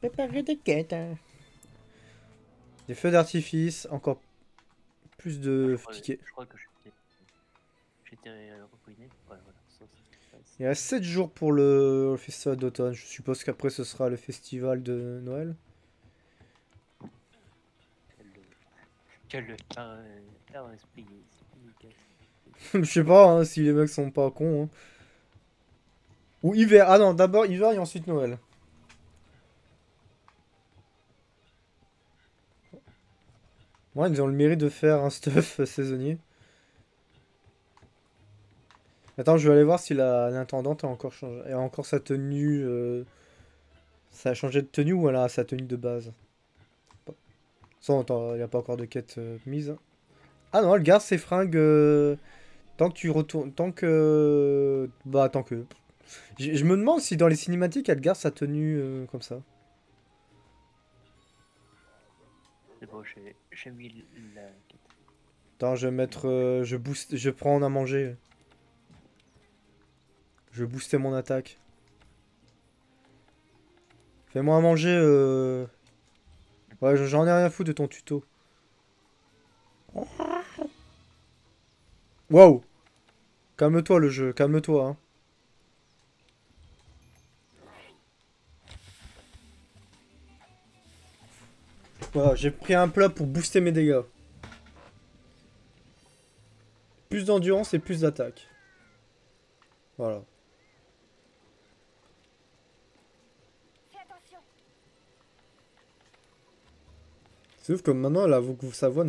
Préparer des quêtes. Hein. Des feux d'artifice, encore plus de tickets. Je crois que j'étais ruiné. Ouais, voilà. Il reste 7 jours pour le festival d'automne. Je suppose qu'après ce sera le festival de Noël. Quel esprit. Je sais pas hein, si les mecs sont pas cons. Hein. Ou hiver. Ah non, d'abord hiver et ensuite Noël. Ouais, ils ont le mérite de faire un stuff saisonnier. Attends, je vais aller voir si l'intendante a encore changé. Elle a encore sa tenue. Ça a changé de tenue ou elle a sa tenue de base? Sans, attends, il n'y a pas encore de quête mise. Ah non, elle garde ses fringues tant que tu retournes. Tant que. Bah, tant que. Je me demande si dans les cinématiques elle garde sa tenue comme ça. C'est bon, j'ai mis la quête. Attends, je vais mettre. Je booste. Je prends à manger. Je vais booster mon attaque. Fais-moi à manger. Ouais, j'en ai rien à foutre de ton tuto. Waouh! Calme-toi le jeu, calme-toi. Hein. Voilà, j'ai pris un plat pour booster mes dégâts. Plus d'endurance et plus d'attaque. Voilà. C'est ouf comme maintenant, sa voix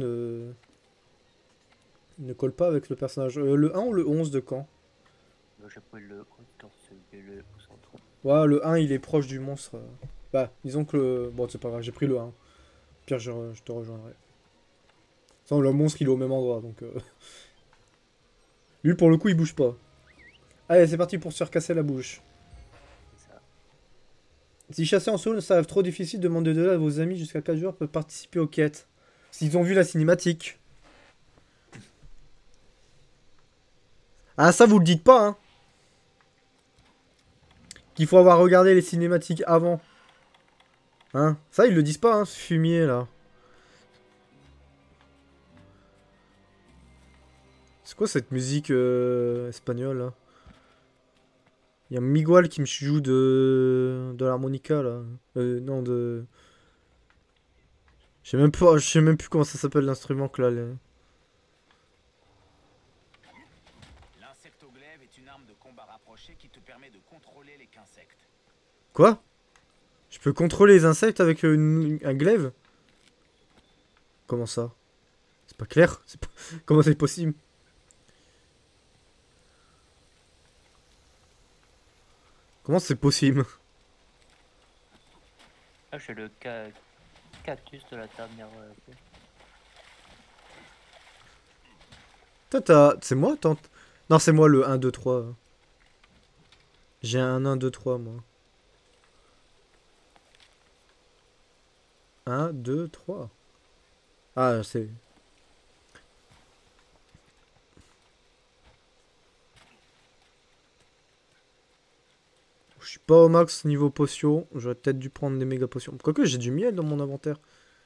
ne colle pas avec le personnage. Le 1 ou le 11 de quand? J'ai pris le 14, c'est le centre. Ouais, le 1 il est proche du monstre. Bah, disons que le... Bon, c'est pas grave, j'ai pris le 1. Pire, je te rejoindrai. Sans le monstre il est au même endroit, donc... Lui pour le coup il bouge pas. Allez, c'est parti pour se faire casser la bouche. C'est ça. Si chasser en solo ça trop difficile, demandez de l'aide à vos amis jusqu'à 4 joueurs peuvent participer aux quêtes. S'ils ont vu la cinématique. Ah, ça vous le dites pas, hein. Qu'il faut avoir regardé les cinématiques avant. Hein? Ça, ils le disent pas, hein, ce fumier, là. C'est quoi cette musique espagnole, là? Il y a Miguel qui me joue de l'harmonica, là. Non, de... je sais même plus comment ça s'appelle l'instrument que là. L'insectoglaive est une arme de combat rapprochée qui te permet de contrôler les qu'insectes. Quoi? Je peux contrôler les insectes avec un glaive? Comment ça? C'est pas clair? Comment c'est possible? Comment c'est possible? Ah, j'ai le cactus de la dernière. Toi, t'as... C'est moi, tante? Non, c'est moi le 1, 2, 3. J'ai un 1, 2, 3, moi. 1, 2, 3. Ah, c'est... Je suis pas au max niveau potion. J'aurais peut-être dû prendre des méga potions. Quoique, j'ai du miel dans mon inventaire.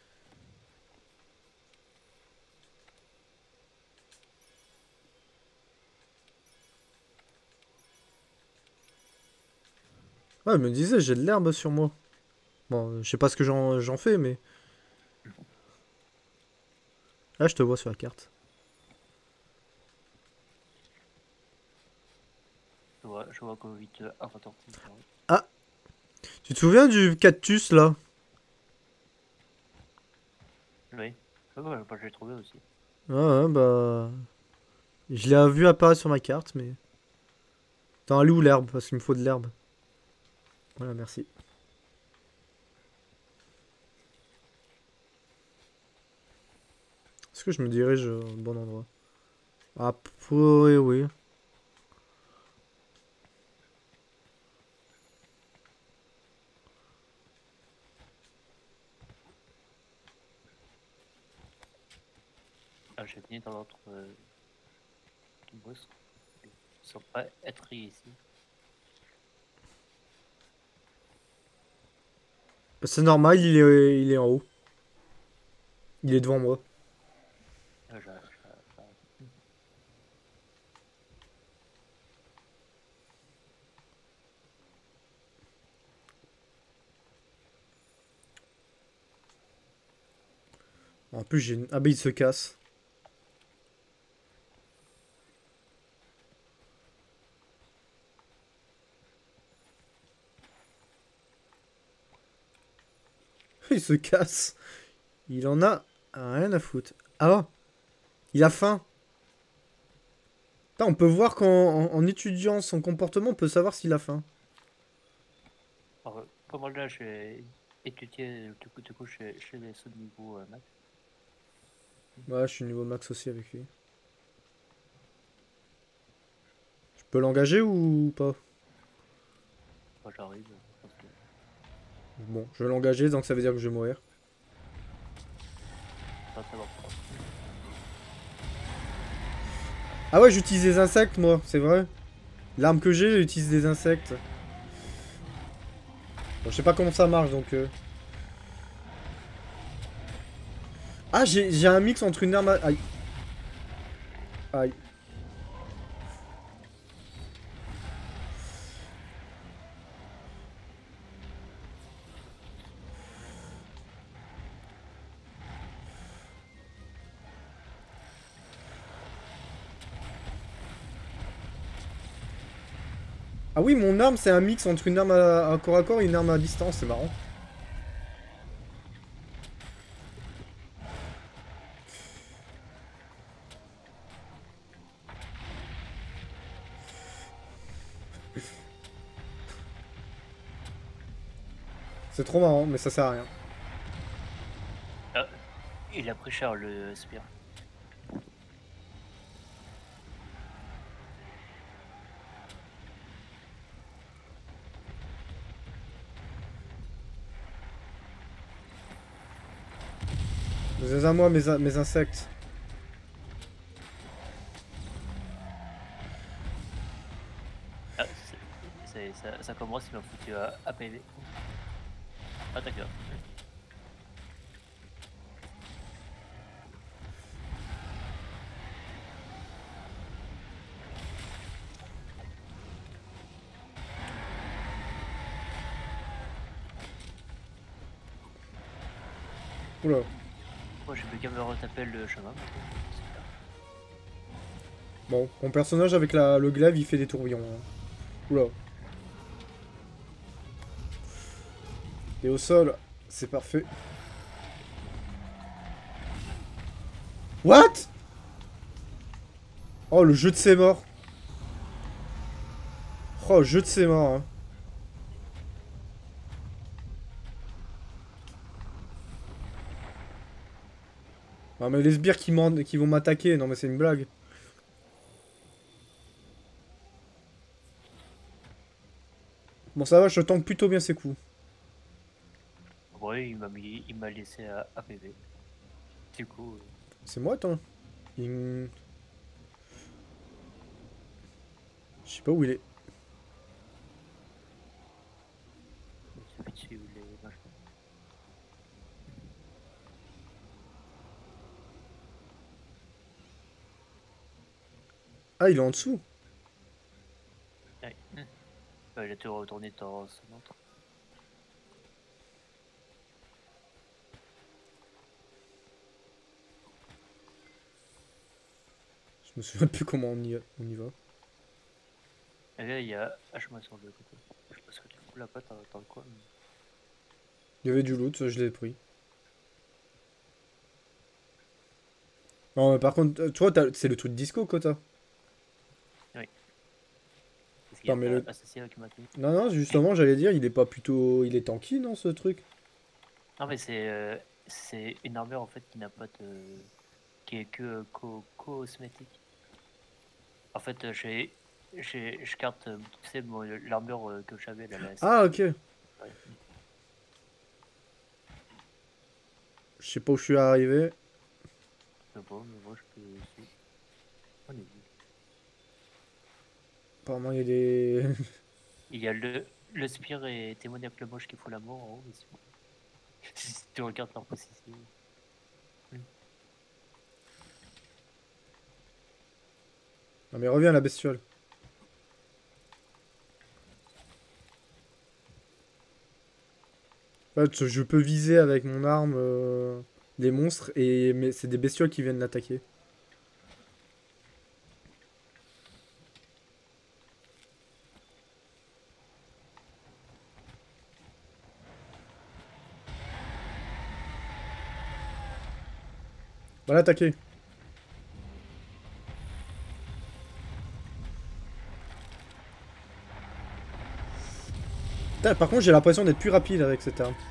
Ouais, elle me disait, j'ai de l'herbe sur moi. Bon, je sais pas ce que j'en fais, mais... Là, je te vois sur la carte. Je vois qu'au 8 inventaire. Ah! Tu te souviens du cactus, là? Oui. Ah ouais, bah, j'ai trouvé aussi. Ouais, bah... Je l'ai vu apparaître sur ma carte, mais... Attends, elle est où l'herbe? Parce qu'il me faut de l'herbe. Voilà, merci. Est-ce que je me dirige au bon endroit? Ah, oui, oui. Ah, j'ai fini dans l'autre boss. Ils sont pas être ici. C'est normal, il est en haut. Il est devant moi. J'arrive. En plus, j'ai une... Ah bah, il se casse. Il se casse. Il en a rien à foutre. Ah, il a faim. Putain, on peut voir qu'en étudiant son comportement, on peut savoir s'il a faim. Alors, comment là, je vais étudier du coup, chez les sauts de niveau max. Ouais, je suis niveau max aussi avec lui. Je peux l'engager ou pas? Moi, j'arrive, je pense que Bon, je vais l'engager, donc ça veut dire que je vais mourir. ça va savoir pourquoi. Ah ouais, j'utilise des insectes, moi, c'est vrai. L'arme que j'ai, j'utilise des insectes. Bon, je sais pas comment ça marche, donc... Ah, j'ai un mix entre une arme à... Aïe. Aïe. Ah oui, mon arme, c'est un mix entre une arme à corps à corps et une arme à distance, c'est marrant. C'est trop marrant, mais ça sert à rien. Ah, il a pris cher le spire. Vous à moi, mes insectes. Ah, ça commence, il m'a foutu à PV. Ah, d'accord. Oula. Moi, j'ai plus qu'à me retaper le chemin. Super. Bon, mon personnage avec le glaive, il fait des tourbillons. Hein. Oula. Et au sol, c'est parfait. What? Oh, le jeu de ses morts. Oh, le jeu de ses morts. Hein. Ah, mais les sbires qui vont m'attaquer, non mais c'est une blague. Bon, ça va, je tank plutôt bien ses coups. Ouais, il m'a laissé à PV. Du coup, C'est moi, attends. Je sais pas où il est. il suffit de suivre les machins. Ah, il est en dessous. Ouais. Il a tout retourné dans son autre. Je me souviens plus comment on y va. Et là, il y a H-moi sur le côté. Parce que du coup, là-bas, t'as quoi Il y avait du loot, je l'ai pris. Non, mais par contre, toi, c'est le truc disco, Kota. Oui. Parce qu'il y Non, a mais pas le... associé avec Maki. Non, non, justement, j'allais dire, il est pas plutôt... Il est tanky, non, ce truc? Non, mais c'est une armure en fait qui n'a pas de. Qui est que cosmétique. En fait, je carte, tu sais, l'armure que j'avais, là, la Ah, ok. ouais. Je sais pas où je suis arrivé. Je sais pas, mais moi je peux aussi. On est où? Apparemment, il y a des... Il y a le spire et témoignage le moche qui fout la mort en haut aussi. Si tu regardes leur position. Non mais reviens la bestiole. En fait, je peux viser avec mon arme les monstres, mais c'est des bestioles qui viennent l'attaquer. Va l'attaquer. Putain, par contre, j'ai l'impression d'être plus rapide avec cette arme.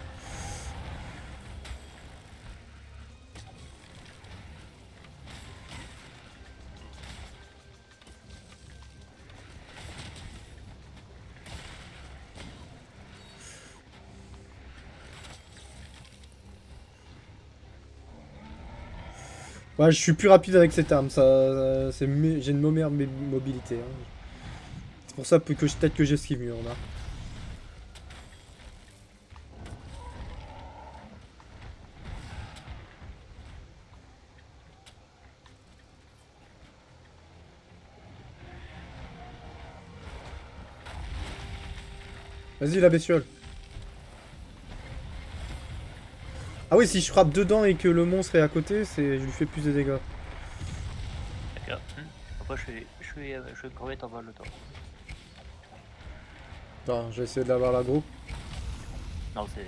Ouais, je suis plus rapide avec cette arme, ça, j'ai une meilleure mobilité. Hein. C'est pour ça que peut-être que j'esquive mieux, on a. Vas-y la bestiole. Ah oui, si je frappe dedans et que le monstre est à côté, je lui fais plus de dégâts. D'accord. Après, je vais crever en bas le temps. Attends, je vais essayer de l'avoir l'agro. Non, c'est.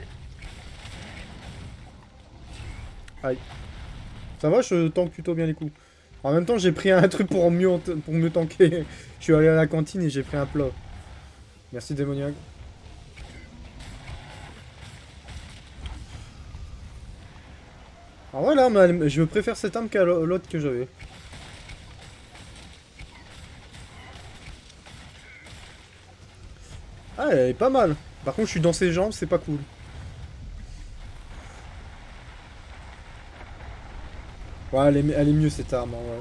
Aïe. Ça va, je tank plutôt bien les coups. En même temps, j'ai pris un truc pour mieux tanker. Je suis allé à la cantine et j'ai pris un plat. Merci démoniaque. En vrai, l'arme, je préfère cette arme qu'à l'autre que j'avais. Ah, elle est pas mal. Par contre, je suis dans ses jambes, c'est pas cool. Ouais, elle est mieux cette arme, en vrai.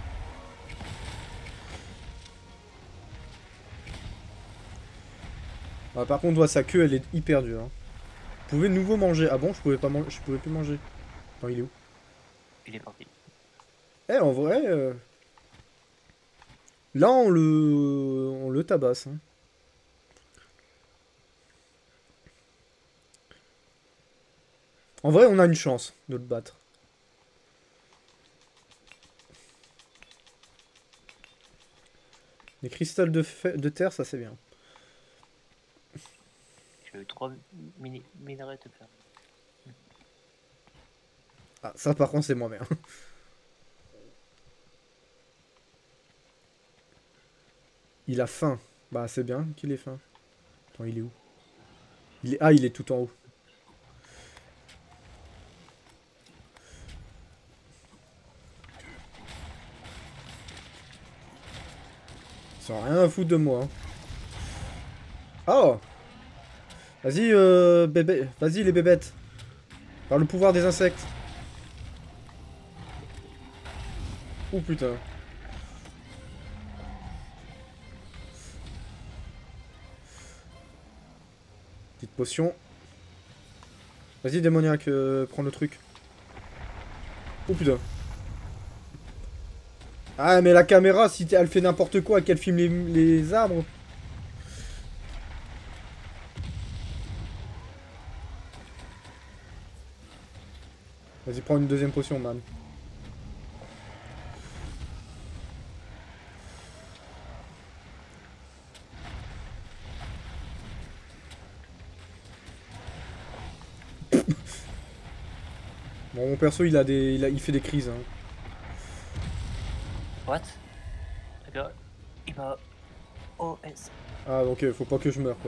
Ouais, par contre, ouais, sa queue, elle est hyper dure. Hein. Vous pouvez de nouveau manger. Ah bon, je pouvais pas manger. Je pouvais plus manger. Non, il est où? Il est parti. Eh, en vrai... Là, on le tabasse. Hein. En vrai, on a une chance de le battre. Les cristals de terre, ça c'est bien. J'ai eu 3 minerais de faire. Ah, ça par contre, c'est moins bien. Il a faim. Bah, c'est bien qu'il ait faim. Attends, il est où? Ah, il est tout en haut. Sans rien à foutre de moi. Hein. Oh! Vas-y, bébé. Vas-y, les bébêtes. Par le pouvoir des insectes. Oh putain. Petite potion. Vas-y, démoniaque, prends le truc. Oh putain. Ah, mais la caméra, si elle fait n'importe quoi et qu'elle filme les arbres. Vas-y, prends une deuxième potion, man. Bon, mon perso, il fait des crises. Hein. What? D'accord. Il m'a. OS. Ah, donc faut pas que je meure, quoi.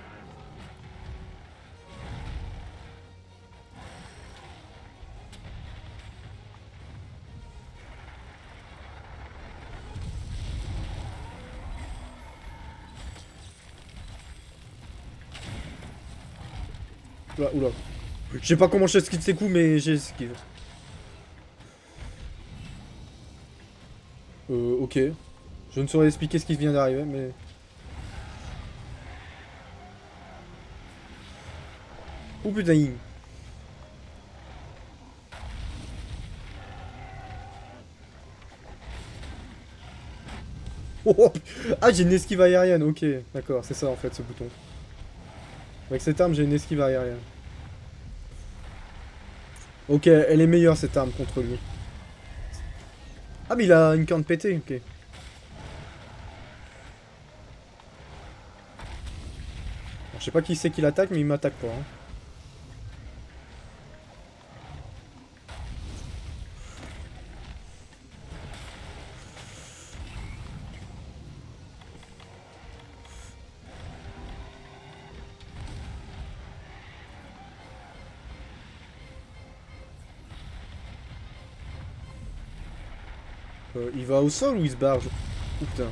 Oula, oula. Je sais pas comment je esquive ses coups, mais j'ai esquive. Ok. Je ne saurais expliquer ce qui vient d'arriver, mais... Oh putain, Oh, ah, j'ai une esquive aérienne, ok. D'accord, c'est ça en fait ce bouton. Avec cette arme, j'ai une esquive aérienne. Ok, elle est meilleure cette arme contre lui. Ah, mais il a une corne pétée, ok. Alors, je sais pas qui c'est qui l'attaque, mais il m'attaque pas. Hein. Il va au sol ou il se barre? Oh, putain.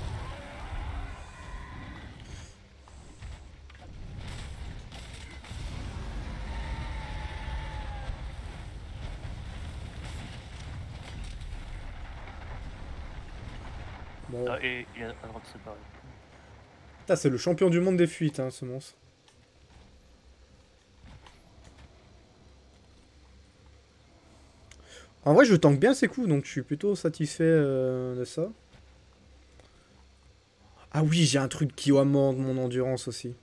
Bon. Ah, et il a pas le droit de se barrer. Ah, c'est le champion du monde des fuites, hein, ce monstre. En vrai, je tank bien ses coups, donc je suis plutôt satisfait de ça. Ah oui, j'ai un truc qui amende mon endurance aussi.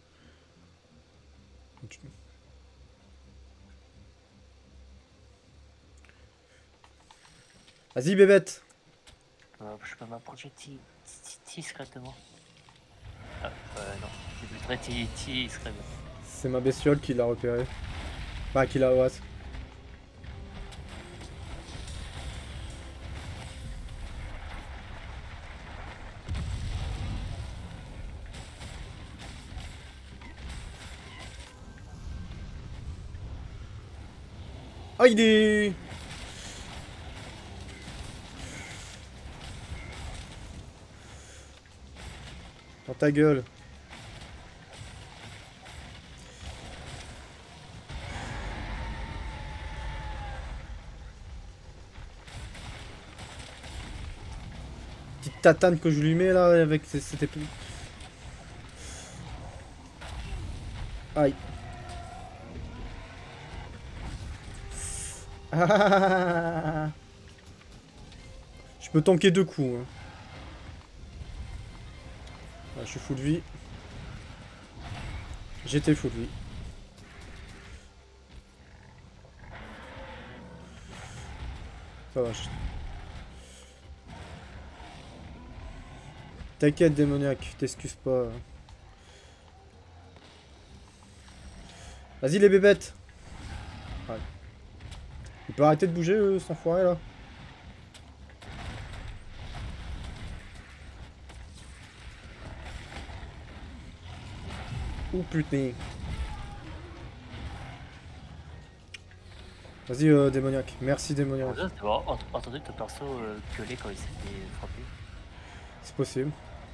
Vas-y, bébête. Je peux m'approcher discrètement. Ah, non. C'est plus très discrètement. C'est ma bestiole qui l'a repéré. Bah, qui l'a... Ouais. Ah, il est... Dans ta gueule. Petite tatane que je lui mets là avec cette épée. Aïe. Ah. Je peux tanker 2 coups. Hein. Ah, je suis full de vie. J'étais full de vie. Ça va. T'inquiète, démoniaque, t'excuses pas. Vas-y, les bébêtes. Ouais. Il peut arrêter de bouger, cet enfoiré là. Oh putain. Vas-y, démoniaque. Merci, démoniaque. C'est bon, entendu ton perso gueuler quand il s'est fait frapper. C'est possible.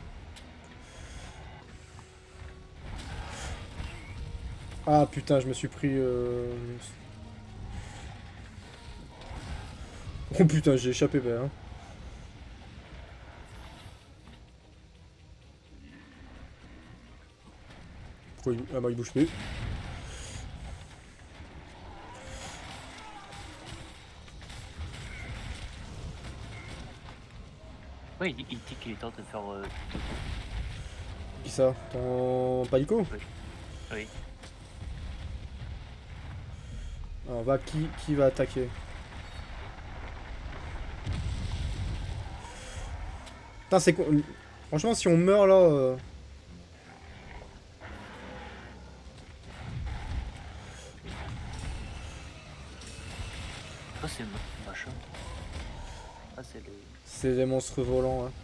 Ah putain, je me suis pris... Oh putain, j'ai échappé ben. Hein. Pourquoi il... Ah bah il bouge plus. Oui, il dit qu'il est temps de faire tout. Qui ça? Ton palico? Oui. Alors va, qui va attaquer? Putain, c'est quoi? Franchement, si on meurt là... Ça, c'est machin. Ah, c'est les... C'est des monstres volants. Hein.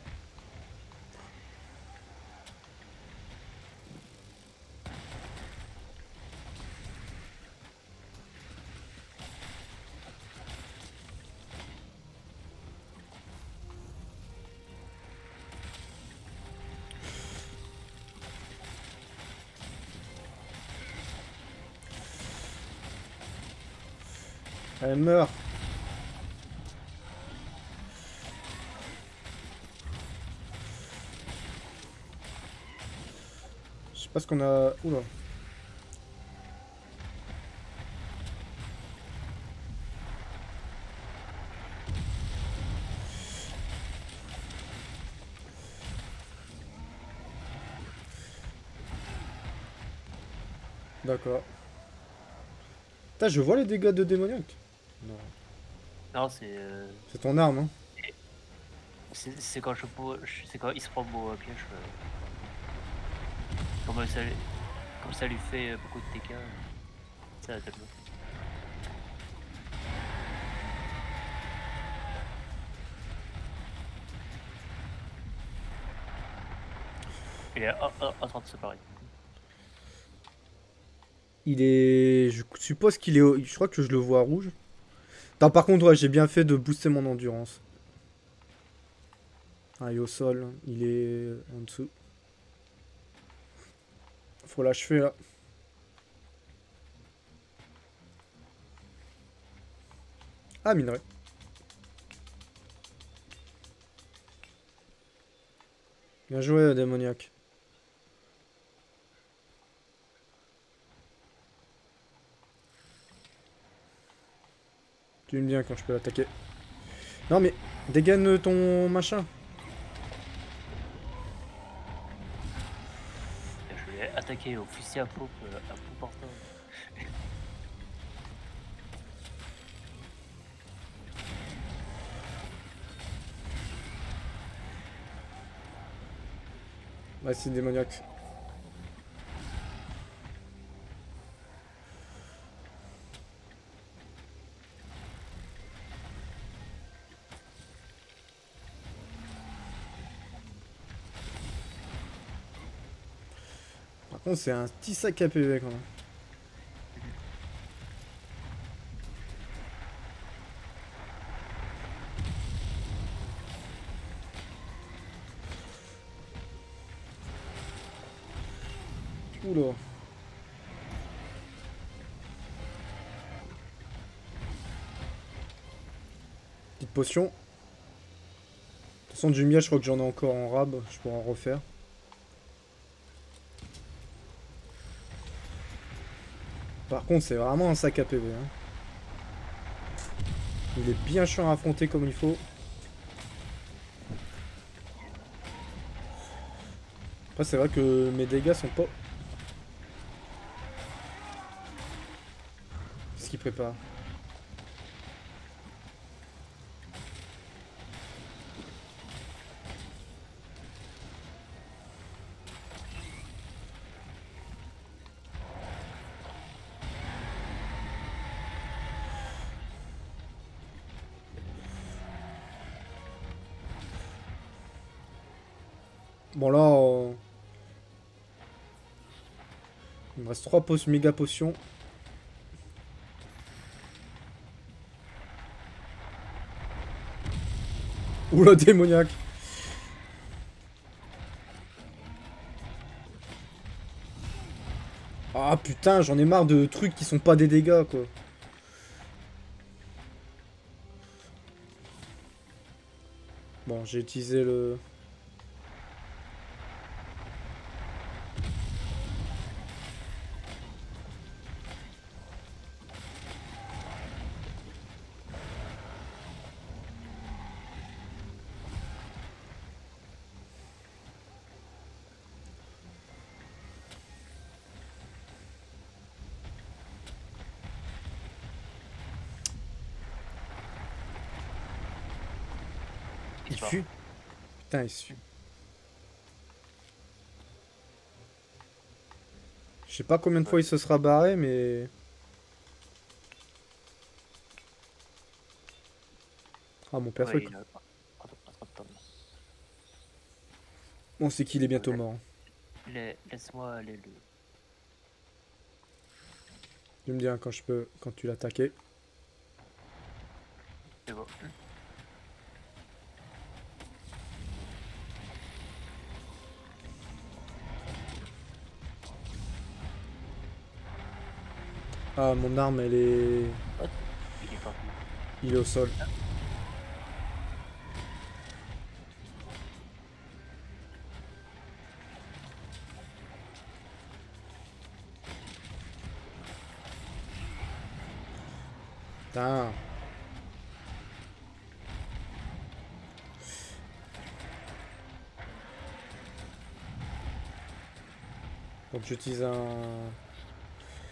Elle meurt. Je sais pas ce qu'on a... Oula. D'accord. Putain, je vois les dégâts de démoniaque. Non. Non, C'est ton arme, hein. c'est quand c'est quand il se prend au piège. Comme ça, comme ça lui fait beaucoup de dégâts, ça attaque le. Il est en train de se séparer. Il est... Je suppose qu'il est... Je crois que je le vois rouge. Attends, par contre, ouais, j'ai bien fait de booster mon endurance. Ah, il est au sol. Il est en dessous. Faut l'achever, là. Ah, minerai. Bien joué, démoniaque. Tu aimes bien quand je peux l'attaquer. Non, mais dégaine ton machin. Je l'ai attaqué au fusil à pompe à bout portant. Ouais, c'est démoniaque. Par contre, c'est un petit sac à PV quand même. Oula. Petite potion. De toute façon, du miel, je crois que j'en ai encore en rab. Je pourrais en refaire. Par contre, c'est vraiment un sac à PV. Hein. Il est bien chiant à affronter comme il faut. Après, c'est vrai que mes dégâts sont pas... Qu'est-ce qu'il prépare? Bon, là, il me reste 3 méga potions. Oula, démoniaque. Ah putain, j'en ai marre de trucs qui sont pas des dégâts, quoi. Bon, j'ai utilisé le... Il fuit. Putain, il fuit. Je sais pas combien de fois il se sera barré, mais... Ah, mon perso... Ouais, il a en train de tomber. Bon, c'est qu'il est bientôt mort. Laisse-moi aller le. Tu me dis hein, quand je peux... Quand tu l'attaquais. C'est bon. Ah, mon arme, elle est... Il est parti. Il est au sol. Putain. Donc j'utilise un...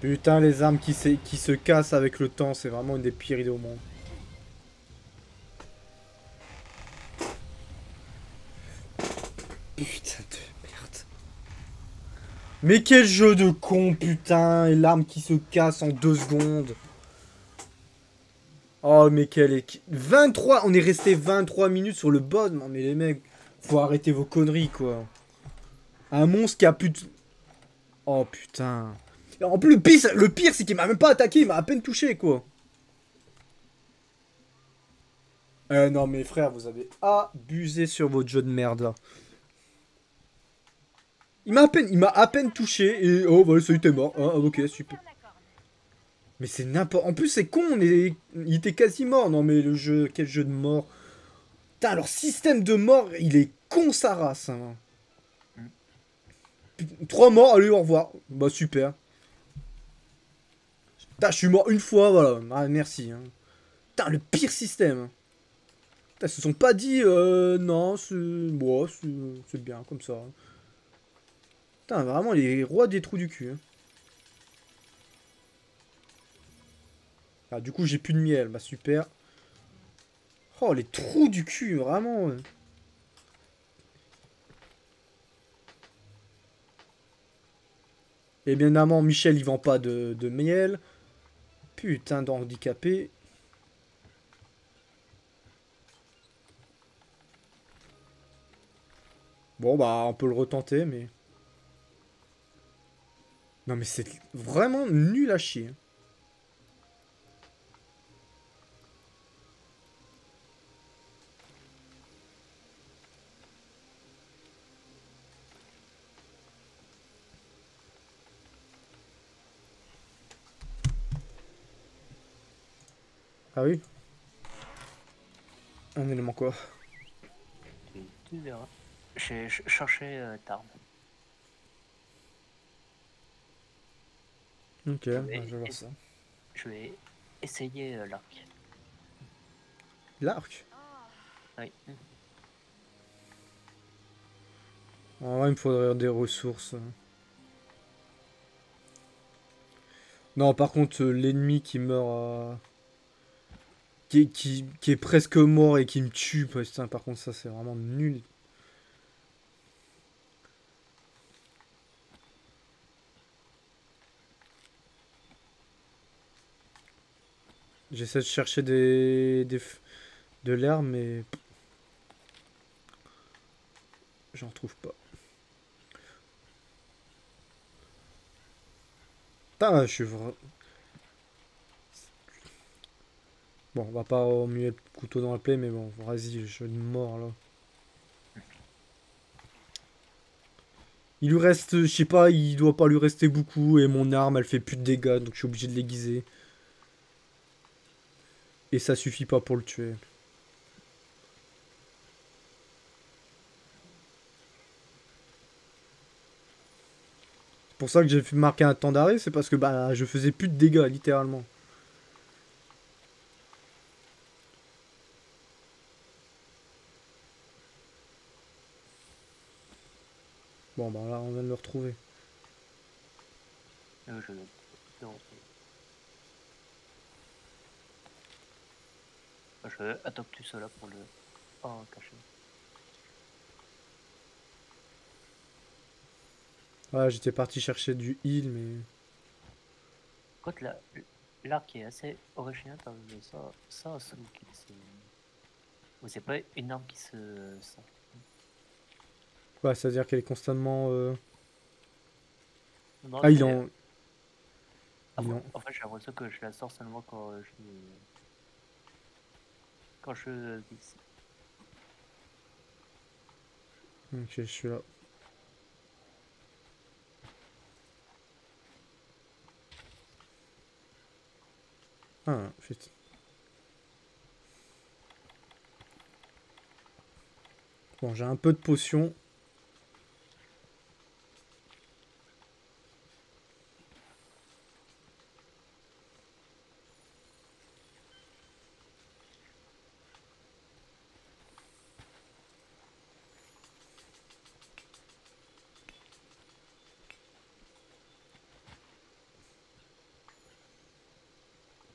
Putain, les armes qui se cassent avec le temps, c'est vraiment une des pires idées au monde. Putain de merde. Mais quel jeu de con, putain. Et l'arme qui se casse en 2 secondes. Oh, mais quel est... 23... On est resté 23 minutes sur le boss. Non, mais les mecs, faut arrêter vos conneries, quoi. Un monstre qui a plus de... Oh, putain. Et en plus, le pire c'est qu'il m'a même pas attaqué. Il m'a à peine touché, quoi. Non, mais frère, vous avez abusé sur votre jeu de merde, là. Il m'a à peine touché et oh voilà, ça y est, t'es mort. Ah, ok, super. Mais c'est n'importe. En plus, c'est con, il était quasi mort. Non, mais le jeu, quel jeu de mort. Putain, leur système de mort, il est con sa race. Hein. 3 morts, allez, au revoir. Bah, super. Putain, je suis mort une fois, voilà. Ah, merci. Hein. Putain, le pire système. Putain, ils se sont pas dit, non, bon, c'est bien comme ça. Putain, vraiment les rois des trous du cul. Hein. Ah, du coup, j'ai plus de miel. Bah, super. Oh, les trous du cul, vraiment. Ouais. Et bien évidemment, Michel, il vend pas de miel. Putain d'handicapé. Bon, bah, on peut le retenter, mais... Non, mais c'est vraiment nul à chier. Ah oui? Un élément quoi? Tu verras. J'ai cherché d'armes. Ok, bah, je vais voir ça. Je vais essayer l'arc. L'arc? Oui. En vrai, il me faudrait des ressources. Non, par contre, l'ennemi qui meurt à... qui est presque mort et qui me tue, putain, par contre, ça, c'est vraiment nul. J'essaie de chercher de l'air, mais... J'en trouve pas. Putain, je suis vraiment... Bon, on va pas remuer le couteau dans la plaie, mais bon, vas-y, je suis mort, là. Il lui reste, je sais pas, il doit pas lui rester beaucoup, et mon arme, elle fait plus de dégâts, donc je suis obligé de l'aiguiser. Et ça suffit pas pour le tuer. C'est pour ça que j'ai fait marquer un temps d'arrêt, c'est parce que bah je faisais plus de dégâts, littéralement. Bon bah là, on vient de le retrouver. Je vais je attaque tout cela pour le cacher. Ouais, j'étais parti chercher du heal, mais... Écoute, l'arc est assez original parce que ça c'est pas une arme qui se... Ça. Ouais, c'est-à-dire qu'elle est constamment... Non, Ah, il est en... Il est en... En fait, j'ai l'impression que je la sors seulement quand je vise. Ok, je suis là. Ah, putain. Bon, j'ai un peu de potion.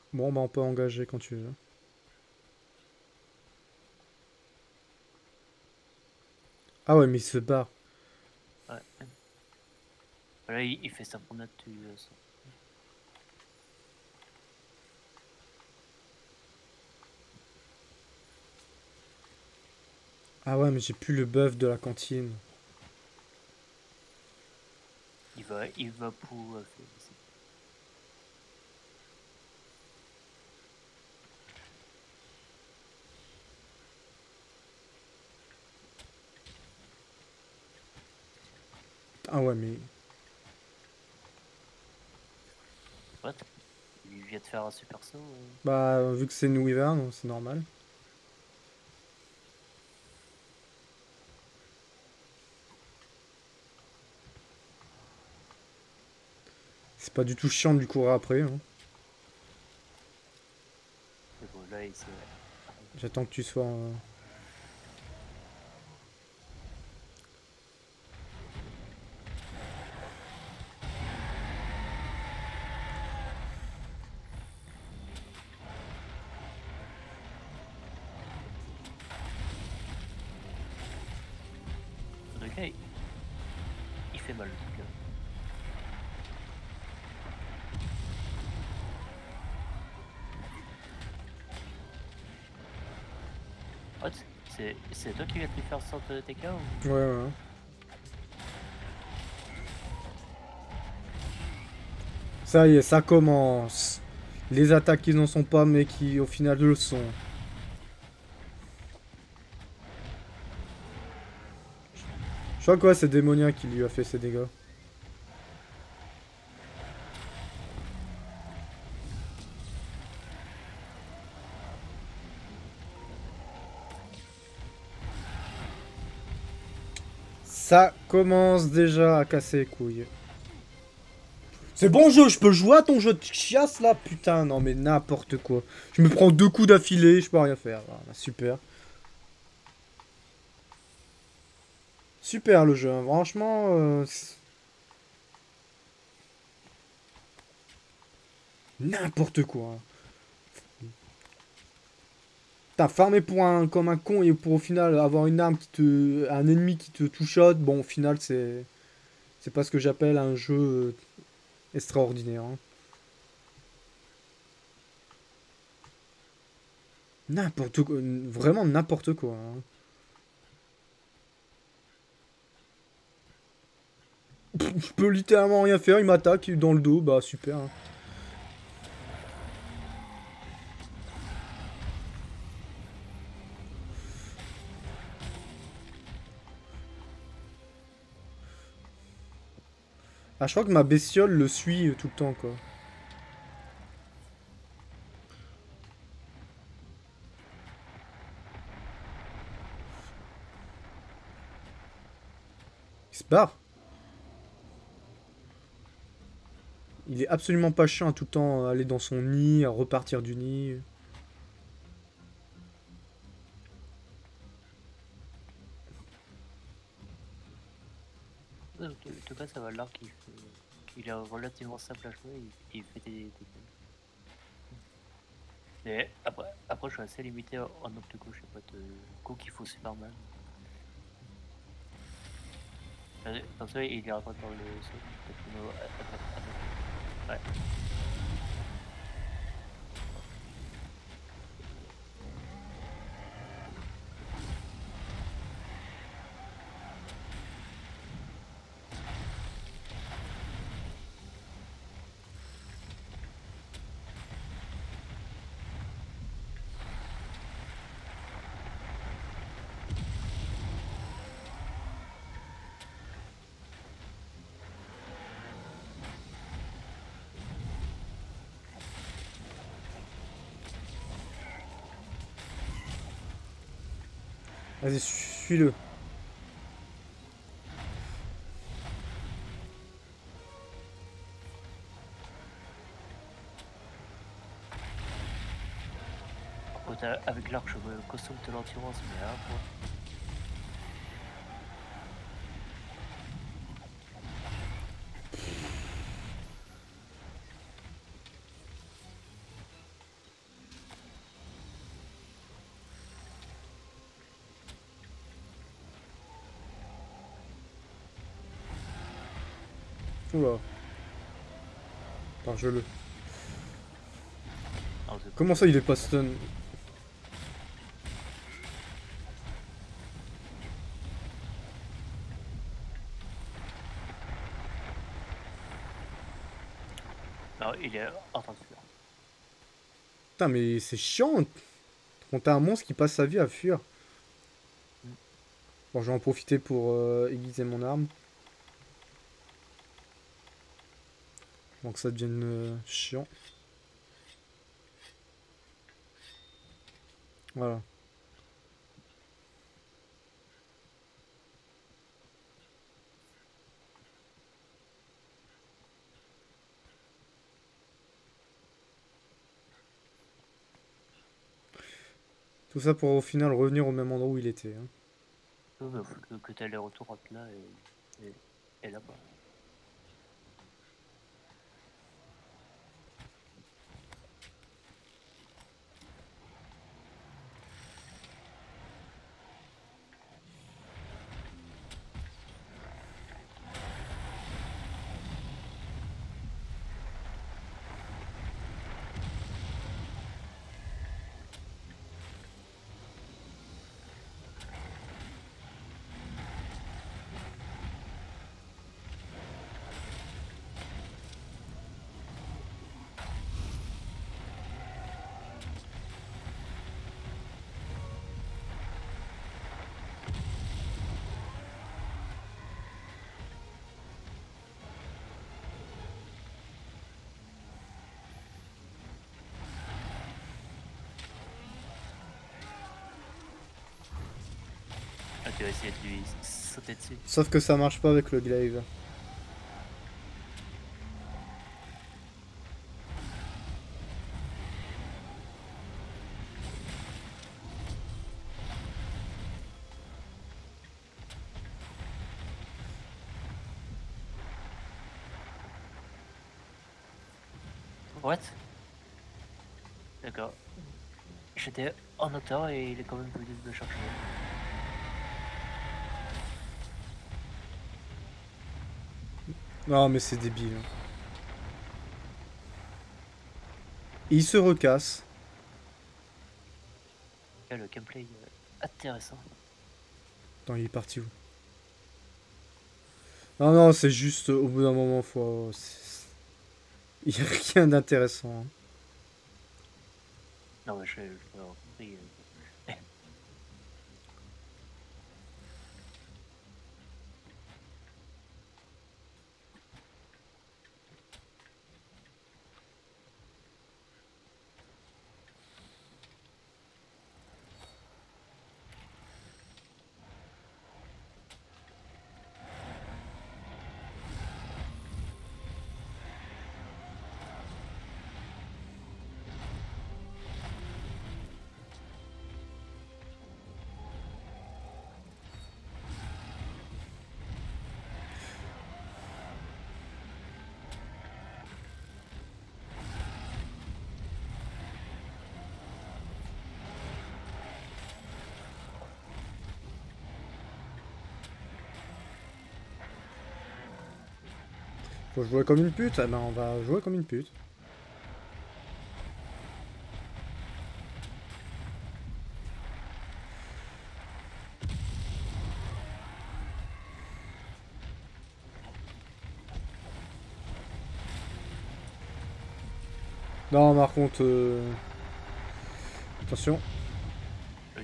Bon, bah on peut engager quand tu veux. Ah ouais, mais il se barre. Ouais. Là, il fait sa promenade dessus. Ah ouais, mais j'ai plus le bœuf de la cantine. Il va pour faire ici. Ah ouais, mais... What? Il vient de faire un super saut. Bah, vu que c'est une wyvern, c'est normal. C'est pas du tout chiant de lui courir après. Hein. Mais bon, là, il s'est. J'attends que tu sois... Le gars, il fait mal le truc là. What? C'est toi qui viens de lui faire sortir de TK ou... Ouais, ouais. Ça y est, ça commence. Les attaques qui n'en sont pas, mais qui au final le sont. Je crois que ouais, c'est Démonia qui lui a fait ces dégâts. Ça commence déjà à casser les couilles. C'est bon jeu, je peux jouer à ton jeu de chiasse là. Putain, non mais n'importe quoi. Je me prends 2 coups d'affilée, je peux rien faire. Voilà, super. Super le jeu, hein. Franchement. N'importe quoi. T'as farmé pour comme un con et pour au final avoir une arme qui te. Un ennemi qui te two-shot. Bon, au final, c'est. C'est pas ce que j'appelle un jeu extraordinaire. Hein. N'importe quoi. Vraiment n'importe quoi. Hein. Je peux littéralement rien faire, il m'attaque dans le dos, bah super. Hein. Ah, je crois que ma bestiole le suit tout le temps, quoi. Il se barre. Il est absolument pas chiant à tout le temps aller dans son nid, à repartir du nid. En tout cas, ça va l'arc il est relativement simple à jouer. Il fait des... Mais après, je suis assez limité en nombre de coups. Je sais pas de coups qu'il faut super mal. Comme ça, il ira pas dans le saut. Ouais. Vas-y, suis-le. Avec l'arc, je me consomme de l'endurance, mais là, quoi. Oula. Attends, je le... Ah, c'est- Comment ça il est pas stun? Non, il est en train de fuir. Putain mais c'est chiant quand t'as un monstre qui passe sa vie à fuir. Bon, je vais en profiter pour aiguiser mon arme. Donc ça devienne chiant. Voilà. Tout ça pour au final revenir au même endroit où il était. Hein. Que t'as les retours entre là et là-bas. Ah, tu vas essayer de lui sauter dessus. Sauf que ça marche pas avec le glaive. What? D'accord. J'étais en hauteur et il est quand même venu me chercher. Non mais c'est débile. Hein. Et il se recasse. Ah, le gameplay intéressant. Attends, il est parti où? Non, non, c'est juste au bout d'un moment, faut... Il n'y a rien d'intéressant. Hein. Non, mais je l'ai compris. Faut jouer comme une pute? Ah ben on va jouer comme une pute. Non, par contre... Attention. Oui,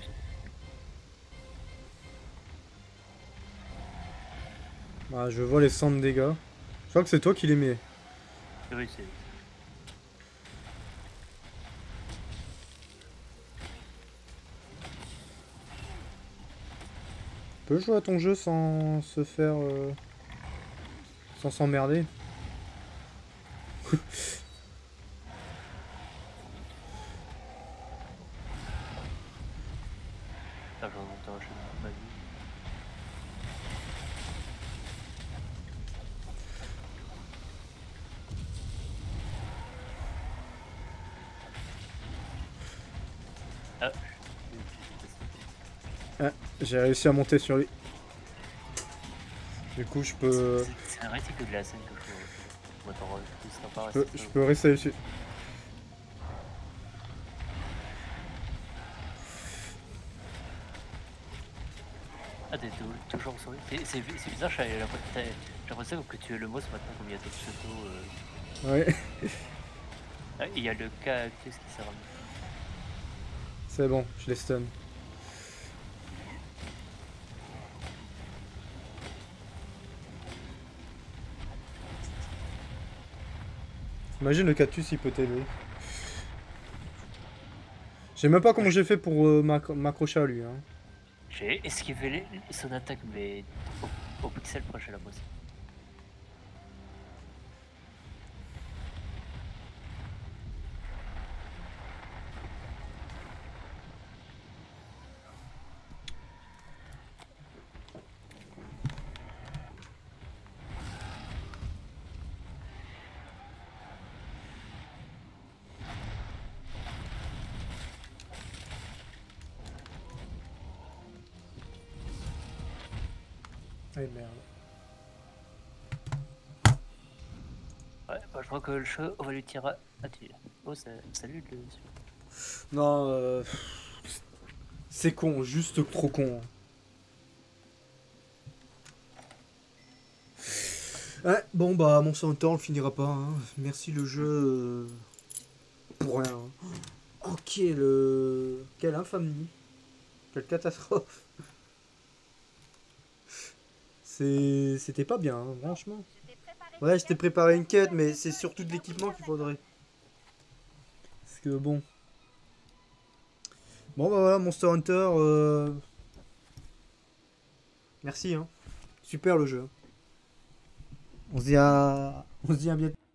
Ah, je vois les 100 de dégâts. Je crois que c'est toi qui les mets. oui, c'est. Tu peux jouer à ton jeu sans se faire... sans s'emmerder. Ah, j'en entends ma vie. Ah, Ah, j'ai réussi à monter sur lui. Du coup, je peux... c'est un réticule de la scène que je trouve. Moi, tu seras pas Je resté je solo. peux rester dessus. Ah, t'es toujours en souris. C'est bizarre, j'ai l'impression que tu es le boss maintenant, comme il y a d'autres pseudos. Ouais, Ah, il y a le cactus qui s'est ramené. c'est bon, je les stun. Imagine le cactus, il peut t'aider. Je sais même pas comment j'ai fait pour m'accrocher à lui. Hein. J'ai esquivé son attaque, mais au pixel proche de la boss. Ah merde. Ouais, bah, je crois que le jeu, on va lui tirer. Ah, oh, salut le. Non, c'est con, juste trop con. Ouais, bon bah mon sang temps on le finira pas. Hein. Merci le jeu pour rien. Oh quelle infamie. Quelle catastrophe. C'était pas bien, hein, franchement. Ouais, je t'ai préparé une quête, mais c'est surtout de l'équipement qu'il faudrait. Parce que bon. Bon bah voilà, Monster Hunter. Merci, hein. Super le jeu. On se dit à bientôt.